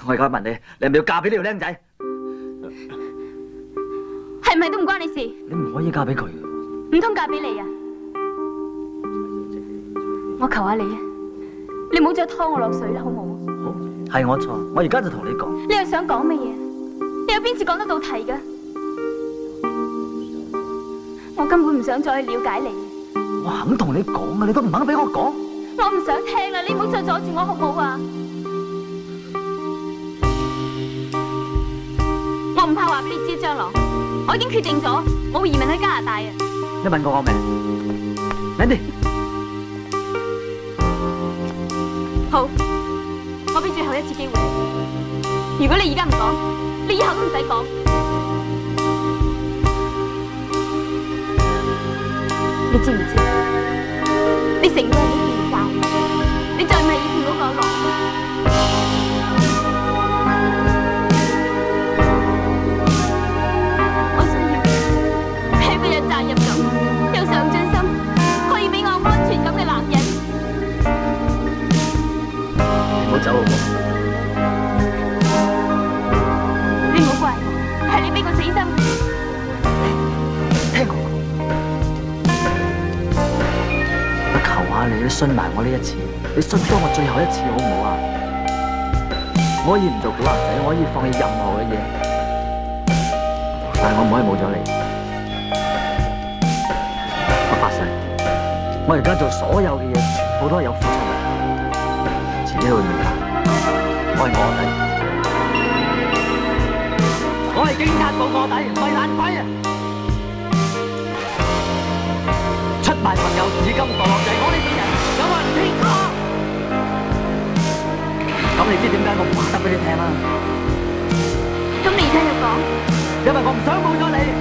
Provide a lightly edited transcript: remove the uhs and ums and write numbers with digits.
我而家問你，你係咪要嫁俾呢條僆仔？ 係咪都唔關你事？ 你唔可以嫁俾佢。 唔通嫁俾你啊？我求下你啊，你唔好再拖我落水啦，好冇？ 好，係我錯，我而家就同你講。 你又想講乜嘢？你有邊次講得到題㗎？我根本唔想再去了解你。 我肯同你講啊，你都唔肯俾我講。 我唔想聽啦，你唔好再阻住我好唔好啊？我唔怕話俾你知，張朗，我已經決定咗，我會移民去加拿大啊！ 你問過我未 ？Mandy， 好，我俾最後一次機會你。如果你而家唔講，你以後都唔使講。你知唔知？你成個人都變晒，你再唔係以前嗰個朗。我想要係一個有責任感、有上進心、可以俾我有安全感嘅男人。 你唔好走好唔好？ 你唔好怪我，係你俾個死心。 聽我講，我求下你，你信埋我呢一次，你信多我最後一次好唔好啊？我可以唔做古惑仔，我可以放棄任何嘅嘢，但係我唔可以冇咗你。我發誓，我而家做所有嘅嘢，全部都係有付出嘅，遲啲會明白。我係臥底，我係警察部臥底，唔係爛鬼啊！出賣朋友，至今墮落就係我呢啲人，有冇人聽過？咁你知點解我唔話得俾你聽啦？ 咁你而家又講？ 因為我唔想冇咗你。